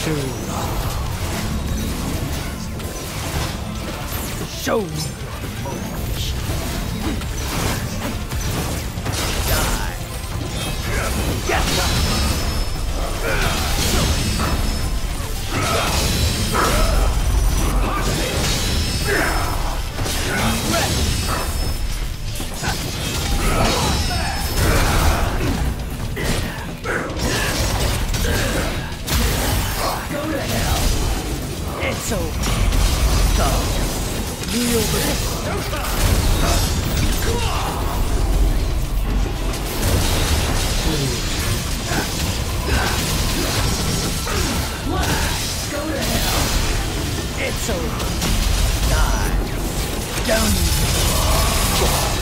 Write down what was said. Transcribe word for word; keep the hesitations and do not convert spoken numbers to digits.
Show me your motion. Die. Get Go to hell. It's over. Go. Kneel the Go to hell. It's over. Die. Don't